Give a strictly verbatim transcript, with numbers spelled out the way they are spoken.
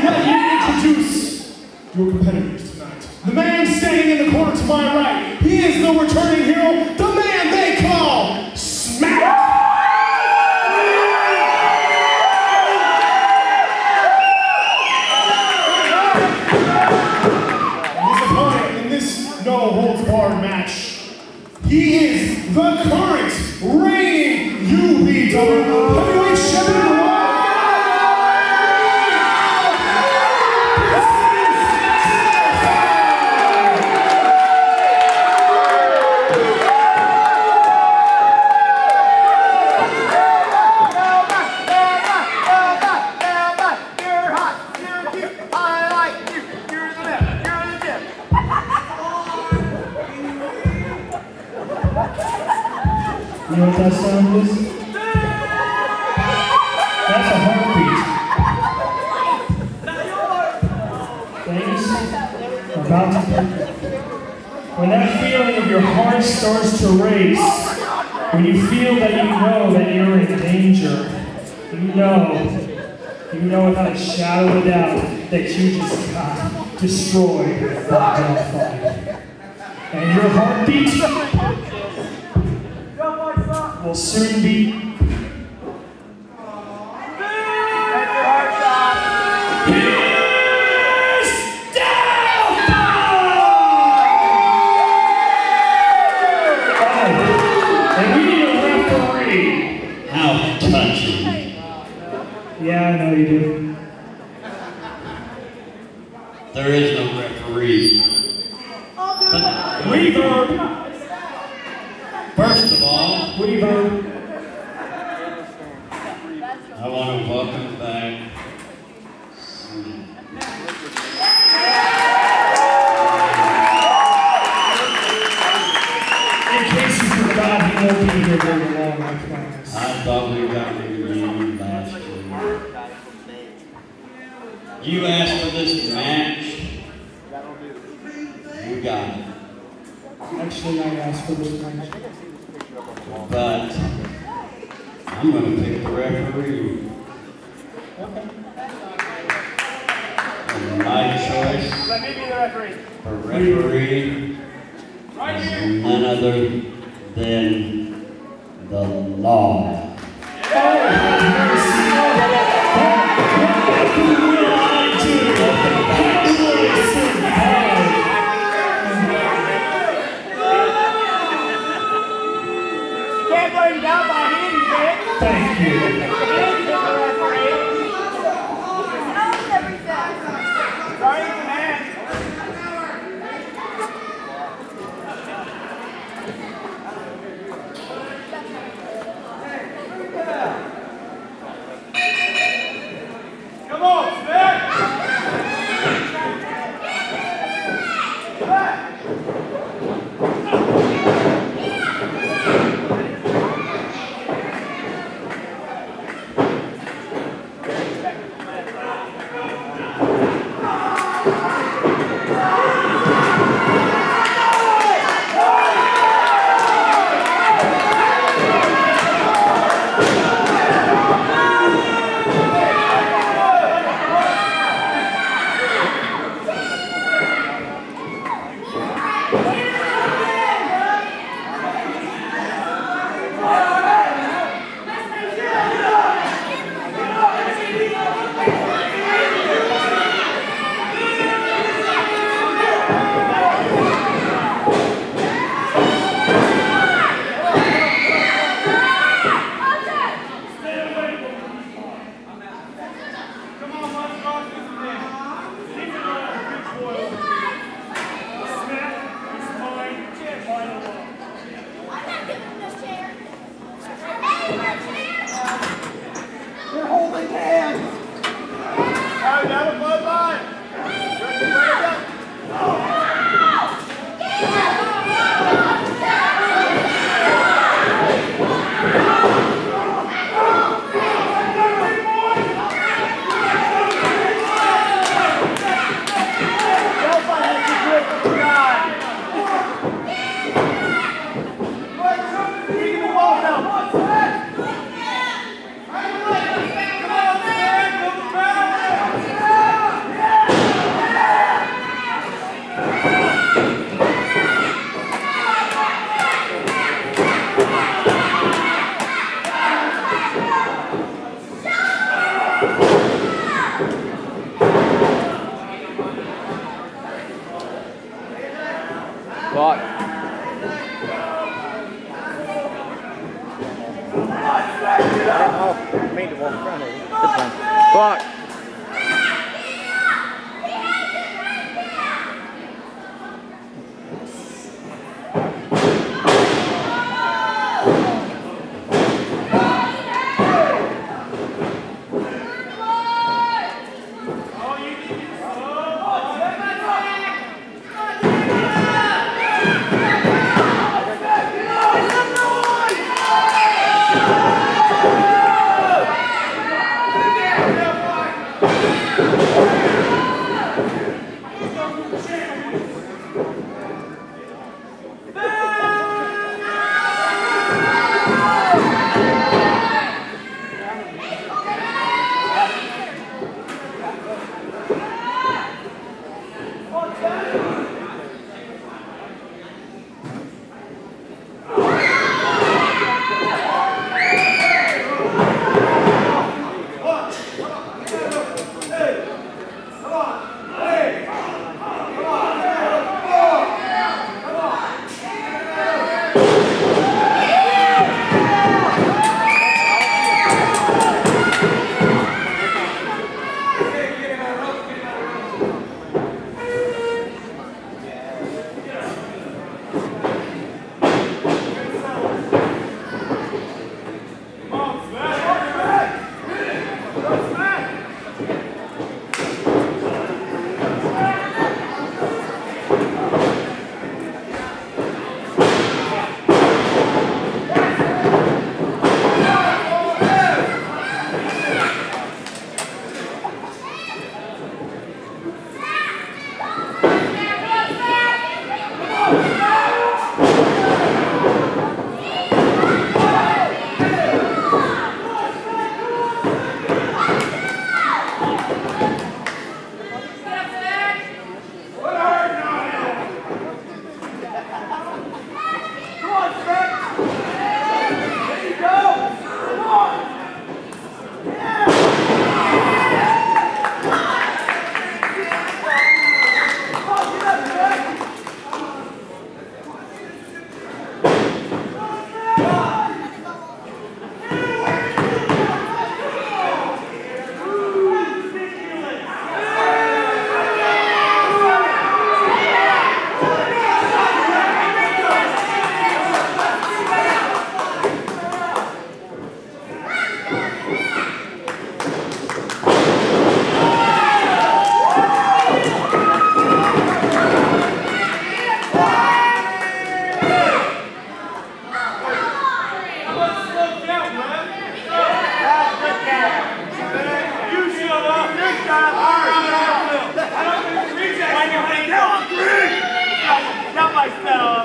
let me introduce your competitors tonight. The man standing in the corner to my right, he is the returning hero, the man they call Smack! No-holds-barred match. He is the current reigning U B W Heavyweight Champion. You know what that sound is? That's a heartbeat. Things are about to happen. When that feeling of your heart starts to race, when you feel that you know that you're in danger, you know, you know without a shadow of a doubt that you just got destroyed by Delphi. And your heartbeat will soon be. Here's Delphi! Oh, and we need a referee. How touching. Yeah, I know you do. There is no referee. But Reverb! First of all, Reverb. I want to welcome back In case you forgot, he won't be here very long, I promise. I thought we got reunion last year. You asked for this match. You got it. Actually, I asked for this match. But I'm going to pick the referee. Okay. And my choice Let me be the referee. for referee is none other than the law. Thank you. Block. Oh, I mean to walk in front of you. Good one. Block. Myself.